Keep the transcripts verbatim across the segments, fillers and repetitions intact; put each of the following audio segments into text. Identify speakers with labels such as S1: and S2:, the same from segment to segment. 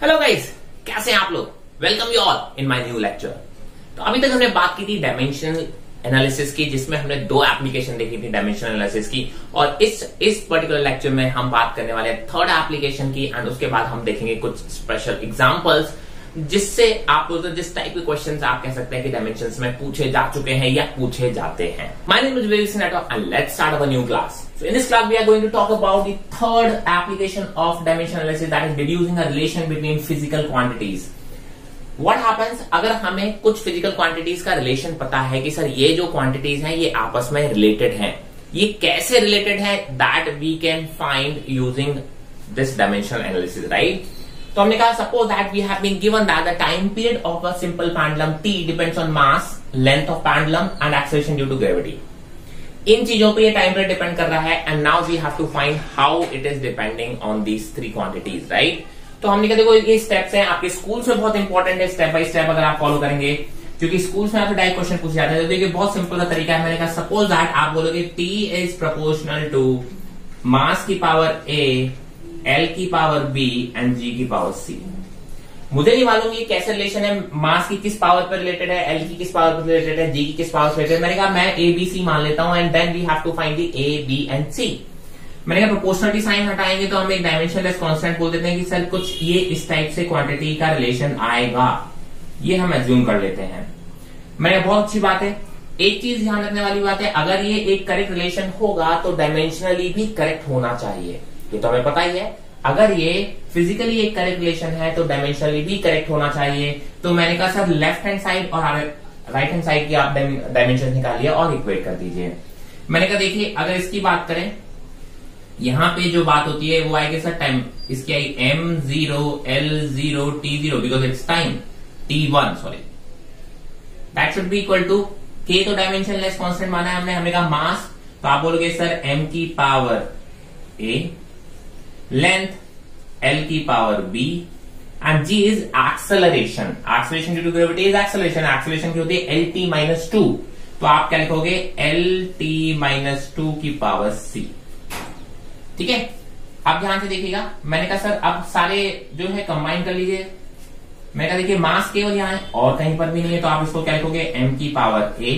S1: Hello guys, कैसे हैं आप लोग। Welcome you all in my new lecture. तो अभी तक हमने बात की थी डायमेंशनल एनालिसिस की, जिसमें हमने दो एप्लीकेशन देखी थी डायमेंशनल एनालिसिस की, और इस इस पर्टिकुलर लेक्चर में हम बात करने वाले हैं थर्ड एप्लीकेशन की, एंड उसके बाद हम देखेंगे कुछ स्पेशल एग्जांपल्स जिससे आप लोग जिस टाइप के क्वेश्चंस आप कह सकते हैं कि डायमेंशंस में पूछे जा चुके हैं या पूछे जाते हैं। माय नेम इज वेरी सिनेटो and let's start our new class. So in this class we are going to talk about the third application of dimension analysis, that is deducing a relation between physical quantities. What happens अगर हमें कुछ physical quantities का relation पता है कि sir ये जो quantities हैं ये आपस में related हैं, ये कैसे related हैं, that we can find using this dimensional analysis, right? तो हमने कहा suppose that we have been given that the time period of a simple pendulum t depends on mass, length of pendulum and acceleration due to gravity. इन चीजों पे ये time period depend कर रहा है, and now we have to find how it is depending on these three quantities, right. तो हमने कहा देखो ये स्टेप्स हैं, आपके स्कूल्स में बहुत इंपॉर्टेंट है, स्टेप बाय स्टेप अगर आप फॉलो करेंगे, क्योंकि स्कूल्स में आपसे डायरेक्ट क्वेश्चन पूछे जाते हैं। तो देखिए बहुत सिंपल सा तरीका है। मैंने कहा सपोज दैट आप बोलोगे T is proportional to mass की पावर ए, एल की पावर बी एंड जी की पावर सी। मुझे नहीं मालूम ये कैसे रिलेशन है, मास की किस पावर पर रिलेटेड है, एल की किस पावर पर रिलेटेड है, जी की किस पावर से रिलेटेड है। मैंने कहा मैं ए बी सी मान लेता हूं, and then we have to find the A B and C. मैंने कहा प्रोपोर्शनलिटी साइन हटाएंगे तो हम एक डायमेंशनलेस कांस्टेंट बोल देते हैं कि सर कुछ ये इस टाइप से क्वांटिटी का रिलेशन आएगा, ये हम एज्यूम कर लेते हैं। मैंने कहा बहुत अच्छी बात है। एक चीज ध्यान रखने वाली बात है, अगर ये एक करेक्ट रिलेशन होगा तो डायमेंशनली भी करेक्ट होना चाहिए, ये तो हमें पता ही है। अगर ये फिजिकली एक करेक्ट रिलेशन है तो डायमेंशनली भी करेक्ट होना चाहिए। तो मैंने कहा सर लेफ्ट हैंड साइड और राइट हैंड साइड की आप डायमेंशन निकालिए और इक्वेट कर दीजिए। मैंने कहा देखिए अगर इसकी बात करें, यहां पे जो बात होती है वो आएगी सर टाइम, इसकी I M zero L zero T zero because it's time, T one sorry, that should be equal to K. तो डायमेंशनलेस कांस्टेंट माना है हमने। हमने कहा मास, तो आप बोलोगे सर एम की पावर ए, लेंथ L की power B, and G is acceleration. Acceleration due to gravity is acceleration. Acceleration की होती है एल टी माइनस टू, तो आप क्या लिखोगे एल टी माइनस टू की पावर C। ठीक है, अब ध्यान से देखिएगा। मैंने कहा सर अब सारे जो है कंबाइन कर लीजिए। मैंने कहा देखिए मास केवल यहां है और कहीं पर भी नहीं है, तो आप इसको क्या लिखोगे M की पावर A,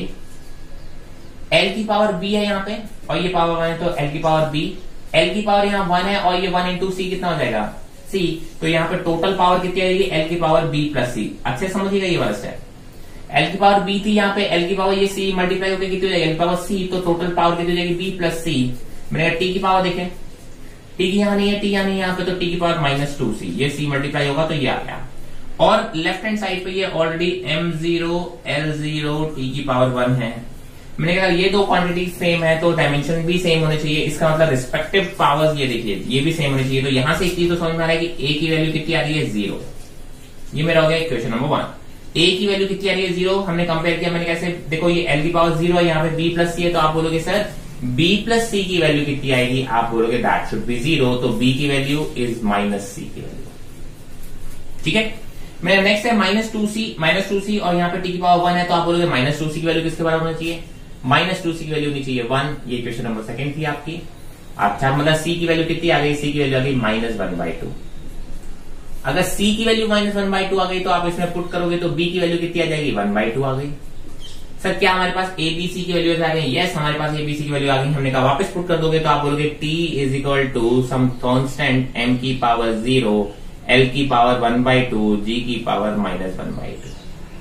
S1: L की पावर B है यहाँ पे और ये पावर वन है, तो L की पावर B, L की पावर यहाँ वन है और ये वन इंटू सी कितना हो जाएगा C, तो यहाँ पे टोटल पावर कितनी आएगी L की पावर B प्लस सी। अच्छे समझिएगा ये वाला स्टेप। L की पावर B थी यहाँ पे, L की पावर ये C मल्टीप्लाई होकर कितनी हो जाएगी L की पावर C, तो टोटल पावर कितनी हो जाएगी B प्लस सी। मैंने कहा T की पावर देखें, T की यहाँ नहीं है, T यहाँ नहीं है यहाँ पे, तो T की पावर माइनस टू सी, ये C मल्टीप्लाई होगा तो ये आ गया। और लेफ्ट हैंड साइड पे ये already M zero L zero T की पावर वन है। मैंने कहा ये दो क्वांटिटी सेम है तो डायमेंशन भी सेम होने चाहिए, इसका मतलब रिस्पेक्टिव पावर्स ये देखिए ये भी सेम होने चाहिए। तो यहां से एक चीज तो समझ में आ रहा है कि ए की वैल्यू कितनी आ रही है जीरो, ये मेरा हो गया इक्वेशन नंबर वन। ए की वैल्यू कितनी आ रही है जीरो, हमने कंपेयर किया। मैंने कैसे देखो ये एल की पावर जीरो है, यहाँ पे बी प्लस सी है, तो आप बोलोगे सर बी प्लस सी की वैल्यू कितनी आएगी, आप बोलोगे दैट शुड बी जीरो, तो बी की वैल्यू इज माइनस सी की वैल्यू। ठीक है, मेरा नेक्स्ट है minus two C, minus two C और यहाँ पे टी की पावर वन है, तो आप बोलोगे माइनस टू सी की वैल्यू किसके बराबर होनी चाहिए, माइनस टू सी की वैल्यू होनी चाहिए वन। ये क्वेश्चन नंबर सेकंड थी आपकी। अच्छा मतलब सी की वैल्यू कितनी आ गई, सी की वैल्यू आ गई माइनस वन बाई टू। अगर सी की value minus one by two आ गई तो आप इसमें पुट करोगे तो बी की वैल्यू कितनी आ जाएगी, वन बाई टू आ गई। सर क्या हमारे पास ए बी सी की वैल्यूज आ गई, यस हमारे पास ए बी सी की वैल्यू आ गई। हमने कहा वापस पुट कर दोगे तो आप बोलोगे T is equal to some constant M की पावर जीरो, एल की power one by two, G की power minus one by two.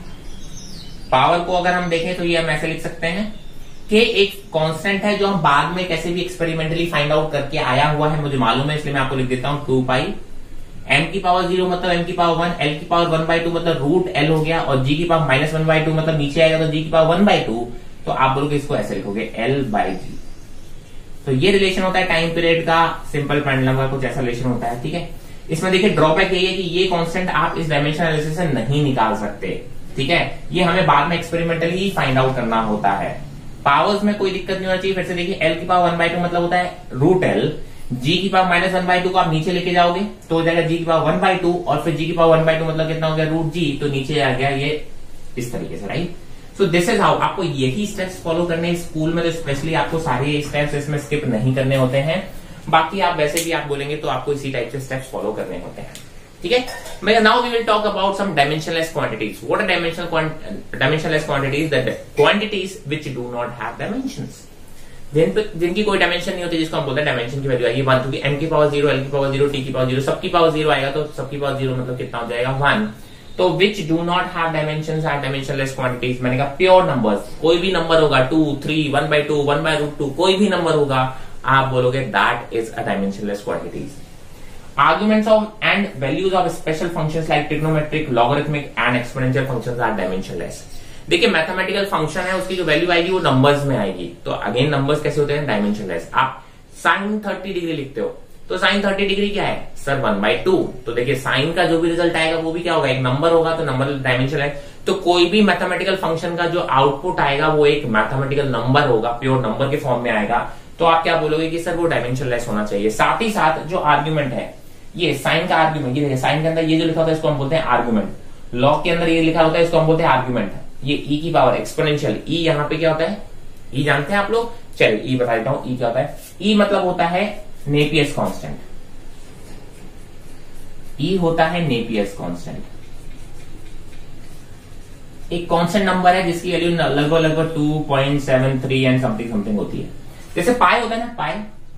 S1: Power को अगर हम देखें तो ये हम ऐसे लिख सकते हैं कि एक कांस्टेंट है जो हम बाद में कैसे भी एक्सपेरिमेंटली फाइंड आउट करके आया हुआ है, मुझे मालूम है, इसलिए मैं आपको लिख देता हूं टू पाई। एम की पावर जीरो मतलब एम की पावर वन, एल की पावर वन बाई टू मतलब रूट एल हो गया, और जी की power minus one by two मतलब नीचे आएगा तो जी की पावर वन बाई टू, तो आप बोलोगे इसको ऐसे लिखोगे एल बाई जी। तो ये रिलेशन होता है टाइम पीरियड का, सिंपल पेंडुलम का कुछ ऐसा रिलेशन होता है। ठीक है, इसमें देखिए ड्रॉबैक यही है कि ये कांस्टेंट आप इस डायमेंशन एनालिसिस से नहीं निकाल सकते। ठीक है, ये हमें बाद में एक्सपेरिमेंटली ही फाइंड आउट करना होता है। पावर्स में कोई दिक्कत नहीं होना चाहिए। फिर से देखिए एल की पावर वन बाई टू मतलब होता है रूट एल, जी की power minus one by two को आप नीचे लेके जाओगे तो हो जाएगा जी की पावर वन बाई टू, और फिर जी की पावर वन बाई टू मतलब कितना हो गया रूट जी, तो नीचे आ गया ये इस तरीके से, right. So this is how आपको यही स्टेप्स फॉलो करने स्कूल में, तो स्पेशली आपको सारे स्टेप्स इसमें स्किप नहीं करने होते हैं। बाकी आप वैसे भी आप बोलेंगे तो आपको इसी टाइप से स्टेप्स फॉलो करने होते हैं। ठीक है। मैं now we will talk about some dimensionless quantities. What are dimensional dimensionless quantities? That quantities which do not have dimensions, जिन पे जिनकी कोई डायमेंशन नहीं होती, जिसको हम बोलते हैं डायमेंशन की वैल्यू आएगी वन, क्योंकि m की पावर जीरो, l की पावर जीरो, t की पावर जीरो, सबकी पावर जीरो आएगा, तो सबकी पावर जीरो मतलब कितना हो जाएगा वन। तो which do not have dimensions are dimensionless quantities. मैंने कहा प्योर नंबर्स, कोई भी नंबर होगा two, three, one by two, one by root two, कोई भी नंबर होगा, आप बोलोगे that is a dimensionless quantities. Arguments of and values of special functions like trigonometric, logarithmic and exponential functions are dimensionless. देखिए mathematical function है, उसकी जो value आएगी वो नंबर्स में आएगी, तो अगेन नंबर्स कैसे होते हैं? डायमेंशनलेस। आप साइन थर्टी डिग्री लिखते हो तो साइन थर्टी डिग्री क्या है सर? One by to. तो देखिए साइन का जो भी रिजल्ट आएगा वो भी क्या होगा? एक नंबर होगा, तो नंबर डायमेंशनलेस। तो कोई भी मैथमेटिकल फंक्शन का जो आउटपुट आएगा वो एक मैथमेटिकल नंबर होगा, प्योर नंबर के फॉर्म में आएगा, तो आप क्या बोलोगे कि सर वो डायमेंशनलेस होना चाहिए। साथ ही साथ जो आर्ग्यूमेंट है, ये साइन का आर्ग्यूमेंट, ये साइन के अंदर ये जो लिखा होता है इसको हम बोलते हैं आर्ग्यूमेंट, लॉग के अंदर ये लिखा होता है इसको हम बोलते हैं आर्ग्यूमेंट। ये ई की पावर एक्सपोनेंशियल, ई यहाँ पे क्या होता है? ई जानते हैं आप लोग? चलिए ई बता देता हूं, ई क्या होता है? ई मतलब होता है नेपियर्स कांस्टेंट। ई होता है नेपियर्स कांस्टेंट, एक कांस्टेंट नंबर है जिसकी वैल्यू लगभग लगभग two point seven three and something something होती है। जैसे पाई होता है ना, पाई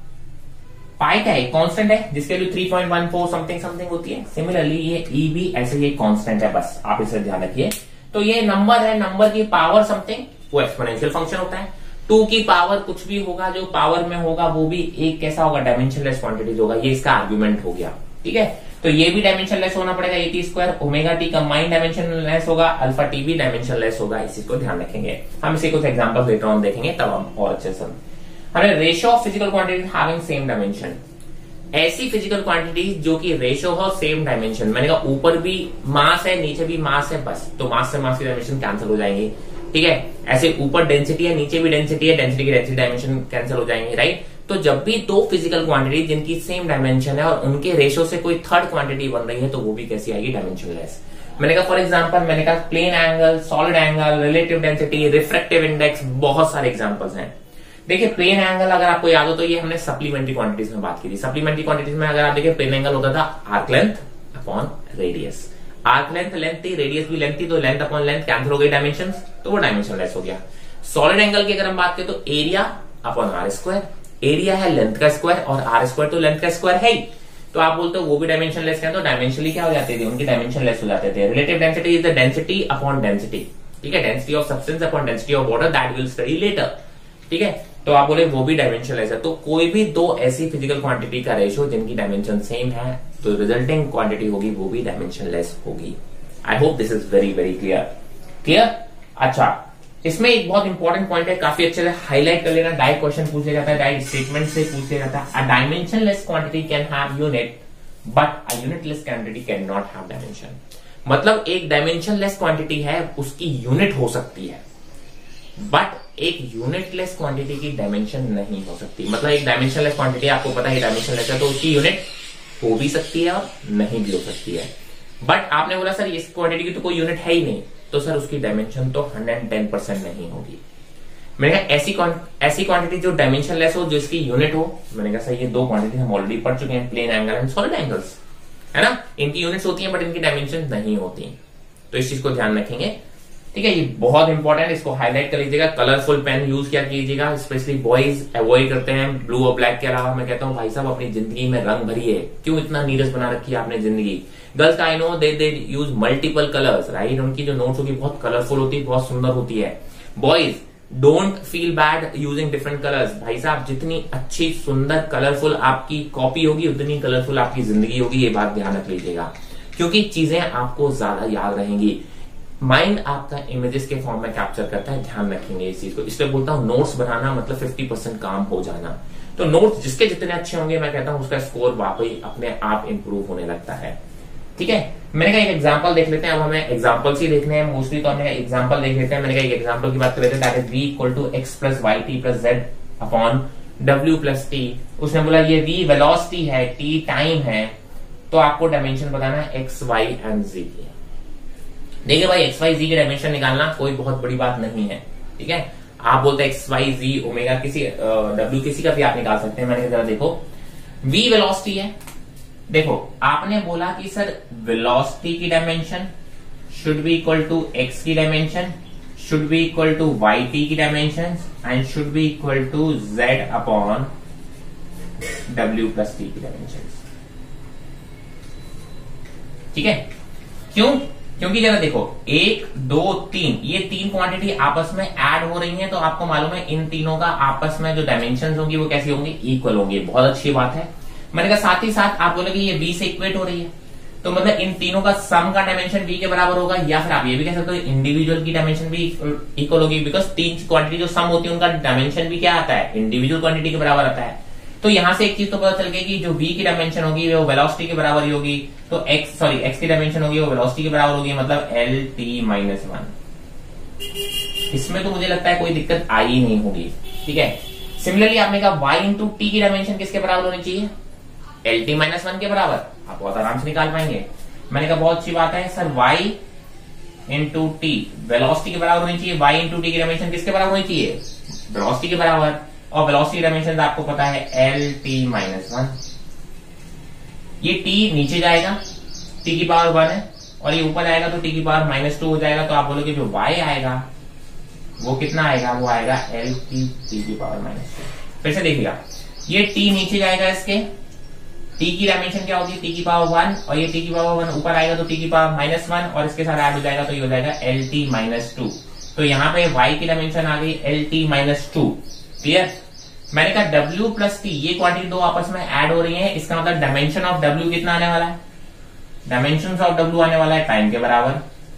S1: पाई क्या है? कांस्टेंट है जिसकी value three point one four something something होती है। सिमिलरली ये ई भी ऐसे ही कांस्टेंट है, बस आप इसे ध्यान रखिए। तो ये नंबर है, नंबर की पावर समथिंग, वो एक्सपोनेंशियल फंक्शन होता है। टू की पावर कुछ भी होगा, जो पावर में होगा वो भी एक कैसा होगा? डायमेंशनलेस क्वांटिटीज होगा। ये इसका आर्ग्यूमेंट हो गया, ठीक है। तो ये भी डायमेंशनलेस होना पड़ेगा, A T square omega T combined dimensionless होगा, अल्फा टी भी डायमेंशनलेस होगा। इसी को ध्यान रखेंगे, हम इसे कुछ एग्जांपल लेटर ऑन देखेंगे तब हम और अच्छे से। हमें ratio of physical quantities having same dimension, ऐसी फिजिकल क्वांटिटीज जो कि रेशियो हो सेम डायमेंशन। मैंने कहा ऊपर भी मास है नीचे भी मास है, बस तो मास से मास की डायमेंशन कैंसिल हो जाएंगी, ठीक है। ऐसे ऊपर डेंसिटी है नीचे भी डेंसिटी है, डेंसिटी की डेंसिटी डायमेंशन कैंसिल हो जाएंगे, राइट। तो जब भी दो फिजिकल क्वांटिटी जिनकी सेम डायमेंशन है और उनके रेशियो से कोई थर्ड क्वांटिटी बन रही है, तो वो भी कैसी आएगी? डायमेंशनलेस। मैंने कहा फॉर एग्जांपल, मैंने कहा plane angle, solid angle, relative density, refractive index, बहुत सारे एग्जांपल्स हैं। देखिए प्लेन एंगल अगर आपको याद हो तो ये हमने सप्लीमेंट्री क्वांटिटीज में बात की थी। सप्लीमेंट्री क्वांटिटीज में अगर आप देखिए प्लेन एंगल होता था arc length upon radius, arc length length थी, रेडियस भी लेंथ थी, तो लेंथ अपॉन लेंथ कैंसिल हो गई डायमेंशन, तो वो डायमेंशनलेस हो गया। सॉलिड एंगल की अगर हम बात करें तो area upon R square, area है लेंथ का स्क्वायर और आर स्क्वायर तो लेंथ का स्क्वायर है ही, तो आप बोलते हो वो भी डायमेंशनलेस है, तो डायमेंशनली क्या हो जाते थे? उनकी डायमेंशनलेस हो जाते थे। Relative density is the density upon density, ठीक है, density of substance upon density of water, that will study later, ठीक है। तो आप बोले वो भी डायमेंशनलेस है। तो कोई भी दो ऐसी फिजिकल क्वांटिटी का रेशियो जिनकी डायमेंशन सेम है, तो रिजल्टिंग क्वांटिटी होगी वो भी डायमेंशनलेस होगी। I hope this is very very clear clear अच्छा, इसमें एक बहुत इंपॉर्टेंट पॉइंट है, काफी अच्छे से हाईलाइट कर लेना। डायरेक्ट क्वेश्चन पूछ लिया जाता है, डायरेक्ट स्टेटमेंट से पूछ लिया जाता है। A dimensionless quantity can have unit but a unitless quantity cannot have dimension. मतलब एक डायमेंशनलेस क्वांटिटी है उसकी यूनिट हो सकती है, बट एक यूनिटलेस क्वांटिटी की डायमेंशन नहीं हो सकती। मतलब एक डायमेंशनलेस क्वांटिटी आपको पता है डायमेंशनलेस है, तो उसकी यूनिट हो भी सकती है और नहीं भी हो सकती है। बट आपने बोला सर इस क्वांटिटी की तो कोई यूनिट है ही नहीं, तो सर उसकी डायमेंशन तो वन हंड्रेड टेन परसेंट नहीं होगी। मैंने कहा ऐसी ऐसी क्वांटिटी जो डायमेंशनलेस हो, जो इसकी यूनिट हो। मैंने कहा सर ये दो क्वांटिटी हम ऑलरेडी पढ़ चुके हैं, plane angle and solid angles, है ना। इनकी यूनिट्स होती हैं बट इनकी डायमेंशन नहीं होती, तो इस चीज को ध्यान रखेंगे, ठीक है। ये बहुत इंपॉर्टेंट, इसको हाईलाइट कर लीजिएगा। कलरफुल पेन यूज किया कीजिएगा, स्पेशली बॉयज अवॉइड करते हैं ब्लू और ब्लैक के अलावा। मैं कहता हूँ भाई साहब अपनी जिंदगी में रंग भरिए, क्यों इतना नीरस बना रखी है आपने जिंदगी। गर्ल्स का I know they they use multiple colours, right. उनकी जो नोट्स होगी बहुत कलरफुल होती है, बहुत सुंदर होती है। Boys don't feel bad using different colours. भाई साहब जितनी अच्छी सुंदर कलरफुल आपकी कॉपी होगी उतनी कलरफुल आपकी जिंदगी होगी, ये बात ध्यान रख लीजिएगा, क्योंकि चीजें आपको ज्यादा याद रहेंगी। माइंड आपका इमेजेस के फॉर्म में कैप्चर करता है, ध्यान रखेंगे इस चीज को। इसलिए बोलता हूं नोट्स बनाना मतलब फिफ्टी परसेंट काम हो जाना। तो नोट्स जिसके जितने अच्छे होंगे मैं कहता हूं उसका स्कोर वाकई अपने आप इंप्रूव होने लगता है, ठीक है। मैंने कहा एक एग्जांपल देख लेते हैं, अब हमें एग्जांपल्स ही देखने हैं मोस्टली, तो हमने एग्जांपल देख लेते हैं। मैंने कहा एक एग्जांपल की बात कर लेते हैं, that is v equal to X plus Y T plus Z upon W plus T. उसने बोला ये v वेलोसिटी है, t टाइम है, तो आपको डायमेंशन बताना है एक्स वाई एंड जी की। देखिए भाई एक्स वाई जी की डायमेंशन निकालना कोई बहुत बड़ी बात नहीं है, ठीक है। आप बोलते हैं एक्स वाई जी ओमेगा किसी डब्ल्यू किसी का भी आप निकाल सकते हैं। मैंने जरा देखो v वेलोसिटी है, देखो आपने बोला कि सर वेलोसिटी की dimension should be equal to X की dimension, should be equal to Y T की dimension and should be equal to Z upon W plus T की डायमेंशन। ठीक है, क्यों? क्योंकि जरा देखो एक दो तीन, ये तीन क्वांटिटी आपस में ऐड हो रही हैं, तो आपको मालूम है इन तीनों का आपस में जो डायमेंशन होंगी वो कैसी होंगी, इक्वल होंगी। बहुत अच्छी बात है। मैंने कहा साथ ही साथ आप बोलोगे ये बी से इक्वेट हो रही है, तो मतलब इन तीनों का सम का डायमेंशन बी के बराबर होगा, या फिर आप ये भी कह सकते हो इंडिविजुअल की डायमेंशन भी इक्वल होगी, बिकॉज तीन क्वांटिटी जो सम होती है उनका डायमेंशन भी क्या आता है, इंडिविजुअल क्वांटिटी के बराबर आता है। तो यहां से एक चीज तो पता चल गई कि जो v की डायमेंशन होगी वो वेलोसिटी के बराबर ही होगी, तो x सॉरी x की डायमेंशन होगी वो वेलोसिटी के बराबर होगी, मतलब एल टी माइनस वन। इसमें तो मुझे लगता है कोई दिक्कत आई ही नहीं होगी। ठीक है, सिमिलरली आपने कहा y इंटू टी की डायमेंशन किसके बराबर होनी चाहिए, एल टी माइनस वन के बराबर। आप बहुत आराम से निकाल पाएंगे। मैंने कहा बहुत अच्छी बात है sir, y into T velocity के बराबर होनी चाहिए, y इंटू टी की डायमेंशन किसके बराबर होनी चाहिए, वेलोसिटी के बराबर। और वेलोसिटी डायमेंशन आपको पता है एल टी माइनस वन। ये t नीचे जाएगा, t की पावर वन है, और ये ऊपर आएगा तो t की पावर माइनस टू हो जाएगा। तो आप बोलोगे जो y आएगा वो कितना आएगा, वो आएगा एल टी टी की पावर माइनस टू। फिर से देखिएगा, ये t नीचे जाएगा, इसके t की डायमेंशन क्या होगी, t की पावर वन, और ये t की पावर वन ऊपर आएगा तो t की पावर माइनस वन, और इसके साथ ऐड हो जाएगा तो ये हो जाएगा एल टी माइनस टू। तो यहाँ पे y की डायमेंशन आ गई L T minus two. Clear? मैंने कहा W प्लस टी, ये क्वांटिटी दो आपस में ऐड हो रही है, इसका मतलब डायमेंशन ऑफ W कितना आने वाला है, डायमेंशन ऑफ W आने वाला है टाइम के बराबर।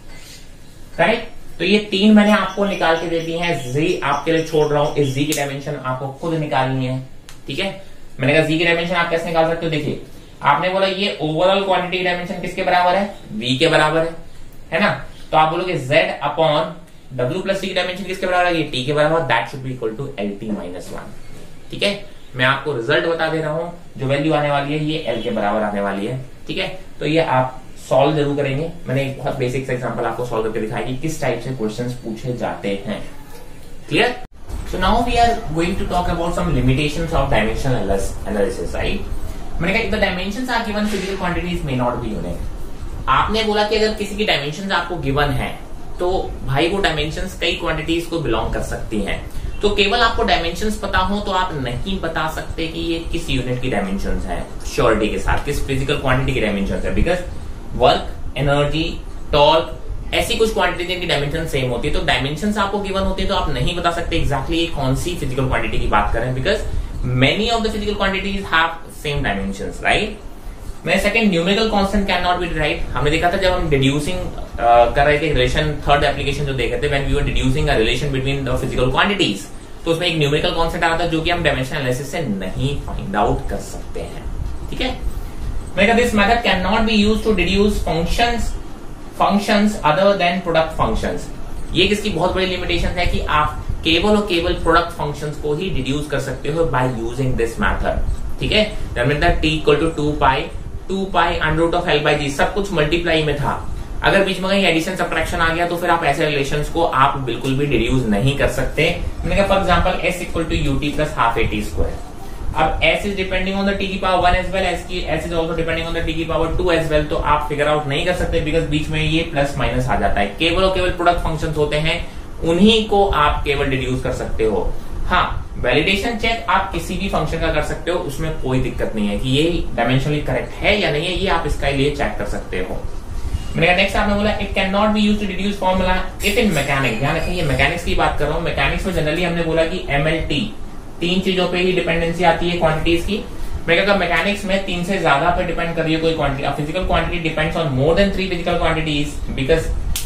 S1: करेक्ट? तो ये तीन मैंने आपको निकाल के दे दी है, Z आपके लिए छोड़ रहा हूं, इस Z की डायमेंशन आपको खुद निकालनी है। ठीक है, मैंने कहा Z की डायमेंशन आप कैसे निकाल सकते हो। देखिए आपने बोला ये ओवरऑल क्वांटिटी डायमेंशन किसके बराबर है, V के बराबर है, है ना। तो आप बोलोगे Z upon W plus T की डायमेंशन किसके बराबर है, ये T के बराबर, that should be equal to L T minus one. ठीक है, मैं आपको रिजल्ट बता दे रहा हूं, जो वैल्यू आने वाली है ये L के बराबर आने वाली है। ठीक है, तो ये आप सॉल्व जरूर करेंगे। मैंने एक बहुत बेसिक सा एग्जांपल आपको सॉल्व करके दिखाया कि किस टाइप से क्वेश्चंस पूछे जाते हैं। Clear? So now we are going to talk about some limitations of dimensional analysis, right. मैंने कहा the dimensions are given, physical quantities may not be unique. आपने बोला कि अगर किसी की डायमेंशंस आपको गिवन है तो भाई वो डायमेंशंस कई क्वांटिटीज को बिलोंग कर सकती हैं। तो केवल आपको डायमेंशंस पता हो तो आप नहीं बता सकते कि ये किस यूनिट की डायमेंशंस है श्योरिटी के साथ, किस फिजिकल क्वांटिटी की डायमेंशंस है, बिकॉज वर्क, एनर्जी, टॉर्क, ऐसी कुछ क्वांटिटी जिनकी डायमेंशन सेम होती है। तो डायमेंशंस आपको गिवन होती है तो आप नहीं बता सकते एग्जैक्टली exactly कौन सी फिजिकल क्वांटिटी की बात करें, because many of the physical quantities have same dimensions, right. मैं second, numerical constant can not be derived. हमने देखा था जब हम डिड्यूसिंग uh, कर रहे थे रिलेशन, थर्ड एप्लीकेशन जो देखे थे, when we were deducing a relation between the physical quantities, तो उसमें एक न्यूमेरिकल कांस्टेंट आ रहा था जो कि हम डायमेंशनल एनालिसिस से नहीं फाइंड आउट कर सकते हैं। ठीक है, मैंने कहा this method can not be used to deduce functions functions other than product functions. ये किसकी बहुत बड़ी लिमिटेशन है कि आप केवल और केवल प्रोडक्ट फंक्शंस को ही डिड्यूस कर सकते हो बाय यूजिंग दिस मेथड। ठीक है, that means that t equal to two pi two pi under root of L by G, सब कुछ मल्टीप्लाई में था। अगर बीच में कहीं एडिशन सब्ट्रैक्शन आ गया तो फिर आप ऐसे रिलेशंस को आप बिल्कुल भी डिड्यूस नहीं कर सकते। मैंने कहा for example s equal to U T plus half A T square. अब s is depending on the t की power one as well, s की s is also depending on the t की power two as well. तो आप figure out नहीं कर सकते because बीच में ये प्लस माइनस आ जाता है। केवल और केवल प्रोडक्ट फंक्शंस होते हैं, उन्हीं को आप केवल डिड्यूस कर सकते हो। हाँ, वैलिडेशन चेक आप किसी भी फंक्शन का कर सकते हो, उसमें कोई दिक्कत नहीं है कि ये डायमेंशनली करेक्ट है या नहीं है, ये आप इसका लिए चेक कर सकते हो। मैंने नेक्स्ट आपने बोला it can not be used to deduce formula it in mechanics. ध्यान रखिए, मैकेनिक्स की बात कर रहा हूं। मैकेनिक्स में जनरली हमने बोला कि एम एल टी, तीन चीजों पे ही डिपेंडेंसी आती है क्वांटिटीज की। मैंने कहा मैकेनिक्स में तीन से ज्यादा पे डिपेंड कर रही है कोई quantity, physical quantity depends on more than three physical quantities because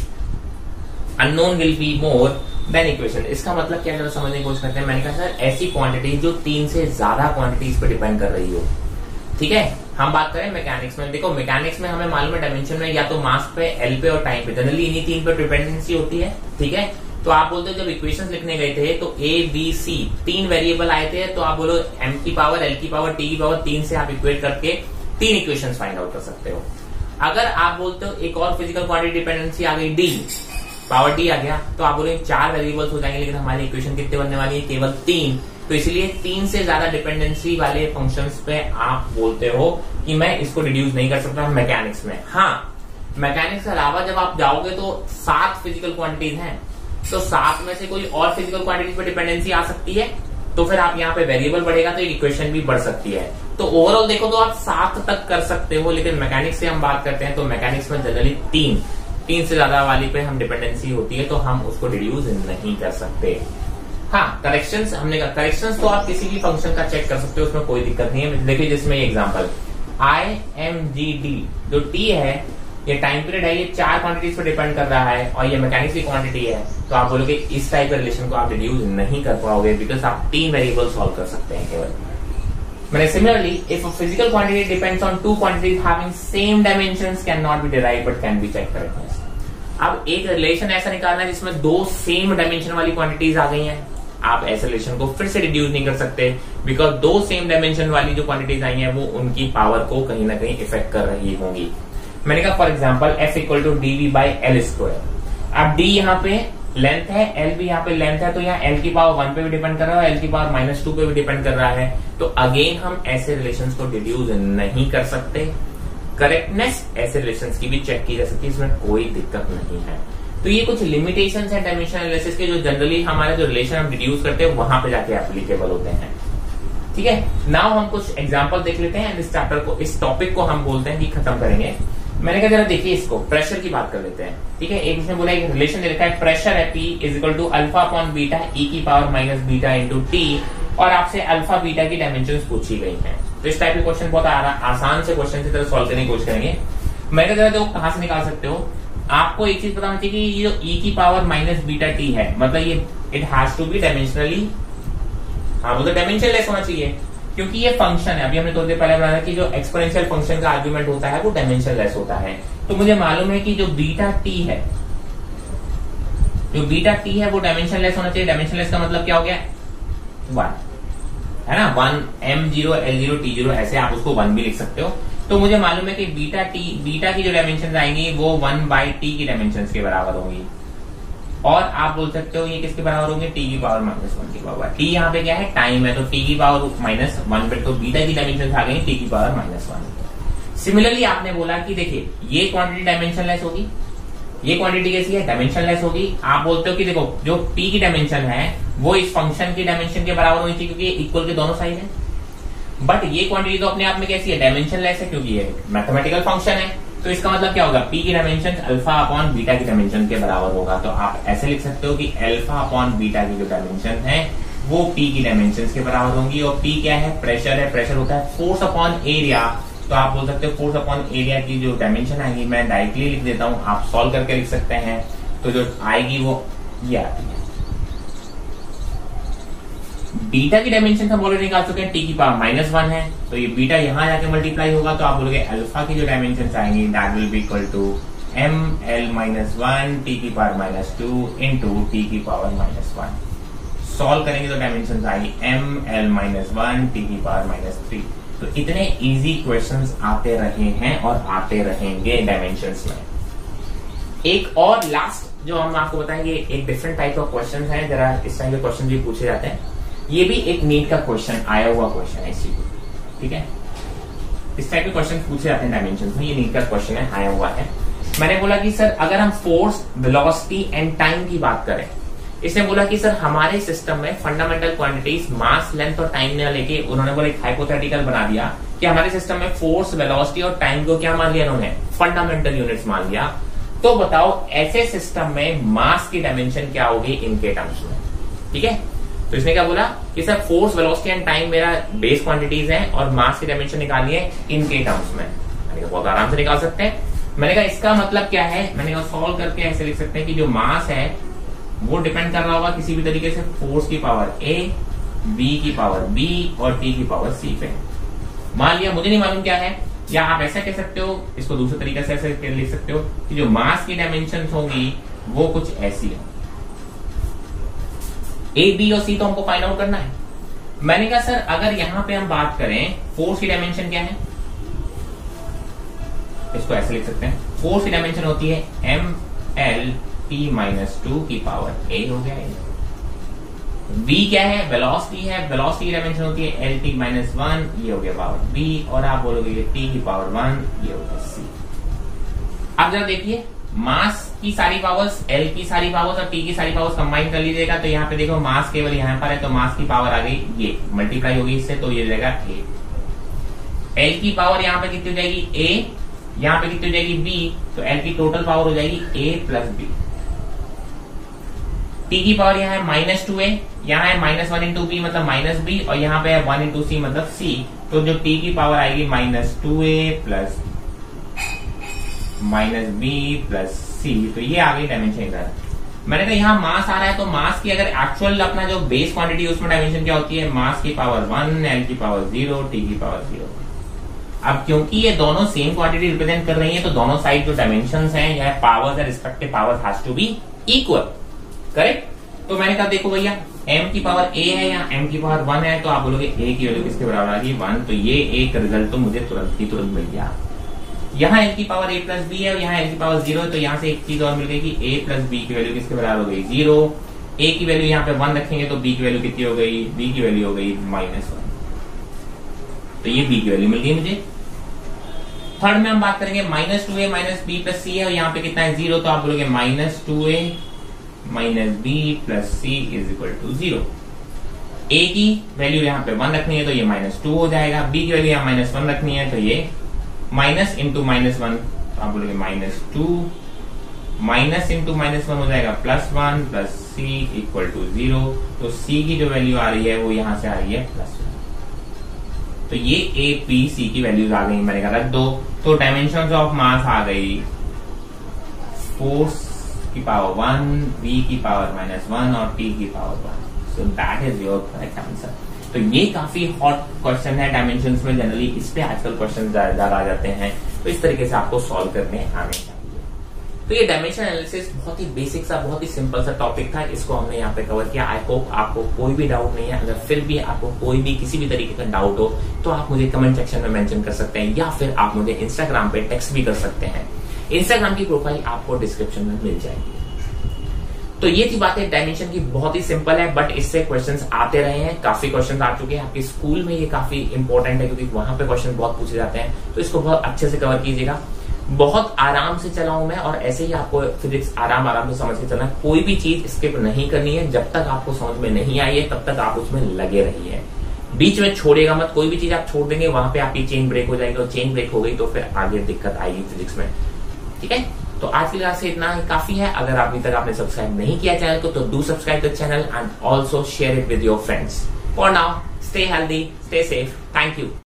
S1: unknown will be more than equation. इसका मतलब क्या, जरा समझने की कोशिश करते हैं। मैंने कहा सर ऐसी क्वांटिटी जो तीन से ज्यादा क्वांटिटीज पे डिपेंड कर रही हो। ठीक है, हम बात करें मैकेनिक्स में। देखो मैकेनिक्स में हमें मालूम है डायमेंशन में या तो मास पे, एल पे और टाइम पे, जनरली इन्हीं तीन पे डिपेंडेंसी होती है। ठीक है, तो आप बोलते हो जब इक्वेशंस लिखने गए थे तो ए बी सी तीन वेरिएबल आए थे, तो आप बोलो एम की पावर, एल की पावर, टी की पावर, तीन से आप इक्वेट करके तीन इक्वेशंस फाइंड आउट कर सकते हो। अगर आप बोलते हो एक और फिजिकल क्वांटिटी डिपेंडेंसी आ गई, डी पावर टी आ गया, तो आप बोले चार वेरिएबल्स हो जाएंगे, लेकिन हमारी इक्वेशन कितने बनने वाली है, केवल तीन। तो इसलिए तीन से ज्यादा डिपेंडेंसी वाले फंक्शंस पे आप बोलते हो कि मैं इसको रिड्यूस नहीं कर सकता मैकेनिक्स में। हाँ, मैकेनिक्स के अलावा जब आप जाओगे तो सात फिजिकल क्वांटिटीज हैं, तो सात में से कोई और फिजिकल क्वांटिटीज पे डिपेंडेंसी आ सकती है, तो फिर आप यहाँ पे वेरिएबल बढ़ेगा तो इक्वेशन भी बढ़ सकती है। तो ओवरऑल देखो तो आप सात तक कर सकते हो, लेकिन मैकेनिक्स से हम बात करते हैं तो मैकेनिक्स में जनरली तीन तीन से ज्यादा वाली पे हम डिपेंडेंसी होती है, तो हम उसको रिड्यूस नहीं कर सकते। हाँ, करेक्शंस हमने कहा, करेक्शंस तो आप किसी भी फंक्शन का चेक कर सकते हो, उसमें कोई दिक्कत नहीं है। देखिए जिसमें example I M G D, जो टी है ये टाइम पीरियड है, ये चार क्वांटिटीज पर डिपेंड कर रहा है और ये मैकेनिक्स की क्वांटिटी है, तो आप बोलोगे इस टाइप के रिलेशन को आप रिड्यूस नहीं कर पाओगे, बिकॉज आप तीन वेरिएबल सॉल्व कर सकते हैं केवल। मैंने similarly if a physical quantity depends on two quantities having same dimensions can not be derived but can be check correctness. अब एक रिलेशन ऐसा निकालना है जिसमें दो सेम डायमेंशन वाली क्वांटिटीज आ गई हैं, आप ऐसे रिलेशन को फिर से रिड्यूस नहीं कर सकते, बिकॉज दो सेम डायमेंशन वाली जो क्वांटिटीज आई हैं वो उनकी पावर को कहीं ना कहीं इफेक्ट कर रही होंगी। मैंने कहा for example F equal to D V by L square. अब डी यहाँ पे लेंथ है, एल भी यहाँ पे लेंथ है, तो यहाँ एल की पावर वन पे भी डिपेंड कर रहा है, एल की पावर माइनस टू पे भी डिपेंड कर रहा है, तो अगेन हम ऐसे रिलेशंस को रिड्यूस नहीं कर सकते। करेक्टनेस ऐसे रिलेशंस की भी चेक की जा सकती है, इसमें कोई दिक्कत नहीं है। तो ये कुछ लिमिटेशंस है डायमेंशनल एनालिसिस के, जो जनरली हमारे जो रिलेशन हम रिड्यूस करते हैं वहां पे जाके एप्लीकेबल होते हैं। ठीक है, नाउ हम कुछ एग्जांपल देख लेते हैं, इस चैप्टर को, इस टॉपिक को हम बोलते हैं कि खत्म करेंगे। मैंने कहा जरा देखिए इसको, प्रेशर की बात कर लेते हैं। ठीक है, एक इसमें बोला एक रिलेशन दे रखा है, प्रेशर है P is equal to alpha upon beta E की power minus beta into T, और आपसे अल्फा बीटा की डायमेंशंस पूछी गई हैं। तो इस टाइप के क्वेश्चन बहुत आसान से क्वेश्चन की तरह सॉल्व करने की कोशिश करेंगे। मैंने कहा जरा कहां से निकाल सकते हो, आपको एक चीज पता होनी चाहिए कि ये जो e की पावर माइनस बीटा टी है, मतलब ये it has to be dimensionally, हाँ वो तो डायमेंशनलेस होना चाहिए, क्योंकि ये फंक्शन है। अभी हमने थोड़ी देर पहले बताया कि जो एक्सपोनेंशियल फंक्शन का आर्गुमेंट होता है वो डायमेंशनलेस होता है। तो मुझे मालूम है कि जो बीटा टी है, जो बीटा टी है वो डायमेंशनलेस होना चाहिए। डायमेंशनलेस का मतलब क्या हो गया, वन है ना, one M zero L zero T zero, ऐसे आप उसको वन भी लिख सकते हो। तो मुझे मालूम है कि बीटा टी, बीटा की जो डायमेंशन आएंगी वो वन बाई टी की डायमेंशन के बराबर होंगी, और आप बोल सकते हो ये किसके बराबर होंगे, टी की पावर माइनस वन के बराबर। टी यहाँ पे क्या है, टाइम है, तो टी की पावर माइनस वन पे, तो बीटा की डायमेंशन आ गई टी की पावर माइनस वन। सिमिलरली आपने बोला कि देखिए ये क्वांटिटी डायमेंशनलेस होगी, ये क्वांटिटी कैसी है, डायमेंशनलेस होगी। आप बोलते हो कि देखो जो टी की डायमेंशन है वो इस फंक्शन की डायमेंशन के बराबर होनी चाहिए, क्योंकि इक्वल के दोनों साइड है। बट ये क्वांटिटी तो अपने आप में कैसी है, डायमेंशनलेस है, क्योंकि ये मैथमेटिकल फंक्शन है। तो इसका मतलब क्या होगा, p की डायमेंशन अल्फा अपॉन बीटा की डायमेंशन के बराबर होगा। तो आप ऐसे लिख सकते हो कि अल्फा अपॉन बीटा की जो डायमेंशन है वो p की डायमेंशन के बराबर होंगी। और p क्या है, प्रेशर है, प्रेशर होता है फोर्स अपॉन एरिया। तो आप बोल सकते हो फोर्स अपॉन एरिया की जो डायमेंशन आएगी, मैं डायरेक्टली लिख देता हूं, आप सॉल्व करके लिख सकते हैं। तो जो आएगी वो ये आती है। बीटा की डायमेंशन हम ऑलरेडी निकाल चुके हैं, टी की पावर माइनस वन है, तो ये बीटा यहां जाके मल्टीप्लाई होगा, तो आप बोलोगे अल्फा की जो डायमेंशन आएंगी that will be equal to M L minus one T की power minus two into T की पावर माइनस वन। सॉल्व करेंगे तो डायमेंशन आएगी M L minus one T की पावर माइनस थ्री। तो इतने इजी क्वेश्चंस आते रहे हैं और आते रहेंगे डायमेंशंस में। एक और लास्ट जो हम आपको बताएंगे, एक डिफरेंट टाइप ऑफ क्वेश्चन है, जरा इस टाइप के क्वेश्चन भी पूछे जाते हैं। ये भी एक नीट का क्वेश्चन आया हुआ क्वेश्चन है इसी को, ठीक है, इस टाइप के क्वेश्चन पूछे जाते हैं डायमेंशंस में। ये नीट का क्वेश्चन है, आया हुआ है। मैंने बोला कि सर अगर हम फोर्स, वेलोसिटी एंड टाइम की बात करें, इसने बोला कि सर हमारे सिस्टम में फंडामेंटल क्वांटिटीज मास, लेंथ और टाइम ने लेके उन्होंने बोला एक हाइपोथेटिकल बना दिया कि हमारे सिस्टम में फोर्स, वेलोसिटी और टाइम को क्या मान लिया इन्होंने, फंडामेंटल यूनिट्स मान लिया। तो बताओ ऐसे सिस्टम में मास की डायमेंशन क्या होगी इनके टर्म्स में, ठीक है। तो इसने क्या बोला कि sir force, velocity and time मेरा बेस क्वांटिटीज हैं और मास की डायमेंशन निकालनी है इनके टर्म्स में। मैंने कहा बहुत आराम से निकाल सकते हैं। मैंने कहा इसका मतलब क्या है, मैंने कहा सॉल्व करके ऐसे लिख सकते हैं कि जो मास है वो डिपेंड कर रहा होगा किसी भी तरीके से फोर्स की पावर ए, बी की पावर बी और टी की पावर सी पे। मान लिया मुझे नहीं मालूम क्या है, या आप ऐसा कह सकते हो, इसको दूसरे तरीके से ऐसे लिख सकते हो कि जो मास की डायमेंशन होंगी वो कुछ ऐसी है। ए, बी और सी तो हमको फाइंड आउट करना है। मैंने कहा सर अगर यहां पे हम बात करें फोर्स की डायमेंशन क्या है, इसको ऐसे लिख सकते हैं, फोर्स की डायमेंशन होती है M L T minus two की पावर ए हो गया। v क्या है, वेलोसिटी है, वेलोसिटी की डायमेंशन होती है एल टी माइनस वन, ये हो गया पावर b, और आप बोलोगे t की पावर वन, ये हो गया c। अब जरा देखिए मास की सारी पावर्स, एल की सारी पावर्स और टी की सारी पावर्स कंबाइन कर लीजिएगा, तो यहाँ पे देखो मास केवल यहाँ पर है, तो मास की पावर आ गई ये, मल्टीप्लाई होगी इससे, तो ये जाएगा ए। एल की पावर यहाँ पे कितनी हो जाएगी ए, यहाँ पे कितनी हो जाएगी बी, तो एल की टोटल पावर हो जाएगी ए प्लस बी। टी की पावर यहाँ है माइनस टू ए, यहाँ है माइनस वन इंटू बी मतलब माइनस बी, और यहाँ पे है वन इंटू सी मतलब सी, तो जो टी की पावर आएगी minus two A plus minus B plus C, तो ये आ गई डायमेंशन इधर। मैंने कहा यहाँ मास आ रहा है, तो मास की अगर एक्चुअल अपना जो बेस क्वांटिटी उसमें डायमेंशन क्या होती है, मास की पावर वन, एल की पावर जीरो, टी की पावर जीरो। अब क्योंकि ये दोनों सेम क्वांटिटी रिप्रेजेंट कर रही है, तो दोनों साइड जो डायमेंशंस हैं या पावर्स है respective power has to be equal, correct. तो मैंने कहा देखो भैया m की पावर a है या m की पावर वन है, तो आप बोलोगे a की वैल्यू किसके बराबर आ गई वन, तो ये एक रिजल्ट तो मुझे तुरंत ही तुरंत मिल गया। यहाँ l की पावर a प्लस बी है और यहाँ l की पावर जीरो, तो यहाँ से एक चीज और मिल गई कि a प्लस बी की वैल्यू किसके बराबर हो गई जीरो। a की वैल्यू यहाँ पे वन रखेंगे तो b की वैल्यू कितनी हो गई, b की वैल्यू हो गई माइनस वन, तो ये b की वैल्यू मिल गई मुझे। थर्ड में हम बात करेंगे minus two A minus B plus C है, और यहाँ पे कितना है जीरो, तो आप बोलोगे minus two A minus B plus C is equal to zero. A की वैल्यू यहाँ पे वन रखनी है तो ये माइनस टू हो जाएगा, बी की वैल्यू यहाँ माइनस वन रखनी है तो ये माइनस इंटू माइनस वन, तो आप बोलोगे minus two, minus into minus one हो जाएगा plus one plus C equal to zero. तो सी की जो वैल्यू आ रही है वो यहां से आ रही है प्लस वन, तो ये ए पी सी की वैल्यूज आ गई, मैंने कहा रख दो। तो डायमेंशंस ऑफ मास आ गई फोर्स की पावर वन, वी की पावर माइनस वन और टी की power one. So that is your correct answer. तो ये काफी हॉट क्वेश्चन है डायमेंशंस में, जनरली इस पे आजकल क्वेश्चन ज्यादा आ जाते हैं, तो इस तरीके से आपको सॉल्व करने आने चाहिए। तो ये डायमेंशन एनालिसिस बहुत ही बेसिक सा, बहुत ही सिंपल सा टॉपिक था, इसको हमने यहाँ पे कवर किया। आई होप आपको कोई भी डाउट नहीं है। अगर फिर भी आपको कोई भी किसी भी तरीके का डाउट हो तो आप मुझे कमेंट सेक्शन में मेंशन कर सकते हैं, या फिर आप मुझे इंस्टाग्राम पे टेक्स्ट भी कर सकते हैं। इंस्टाग्राम की प्रोफाइल आपको डिस्क्रिप्शन में मिल जाएगी। तो ये थी बातें डायमेंशन की, बहुत ही सिंपल है, बट इससे क्वेश्चंस आते रहे हैं, काफी क्वेश्चंस आ चुके हैं। आपके स्कूल में ये काफी इंपॉर्टेंट है क्योंकि वहां पे क्वेश्चन बहुत पूछे जाते हैं, तो इसको बहुत अच्छे से कवर कीजिएगा। बहुत आराम से चलाऊं मैं, और ऐसे ही आपको फिजिक्स आराम आराम से समझ के चलना। कोई भी चीज स्किप नहीं करनी है, जब तक आपको समझ में नहीं आई है तब तक आप उसमें लगे रहिए, बीच में छोड़िएगा मत। कोई भी चीज आप छोड़ देंगे वहां पे आपकी चेन ब्रेक हो जाएगी, और चेन ब्रेक हो गई तो फिर आगे दिक्कत आएगी फिजिक्स में, ठीक है। तो आज के लिए से इतना ही काफी है। अगर अभी तक आपने सब्सक्राइब नहीं किया चैनल को तो do subscribe the channel and also share it with your friends. For now stay healthy, stay safe, thank you.